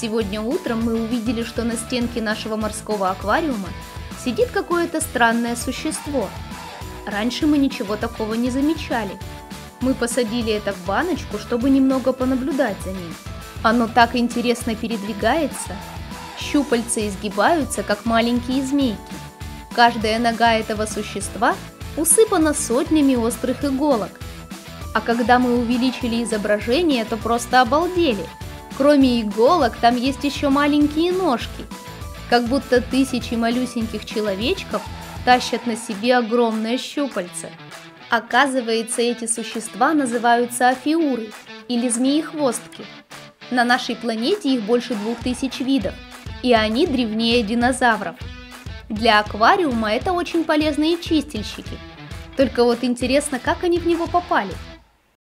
Сегодня утром мы увидели, что на стенке нашего морского аквариума сидит какое-то странное существо. Раньше мы ничего такого не замечали. Мы посадили это в баночку, чтобы немного понаблюдать за ним. Оно так интересно передвигается. Щупальца изгибаются, как маленькие змейки. Каждая нога этого существа усыпана сотнями острых иголок. А когда мы увеличили изображение, то просто обалдели. Кроме иголок, там есть еще маленькие ножки. Как будто тысячи малюсеньких человечков тащат на себе огромное щупальце. Оказывается, эти существа называются афиуры или змеихвостки. На нашей планете их больше 2000 видов, и они древнее динозавров. Для аквариума это очень полезные чистильщики. Только вот интересно, как они в него попали.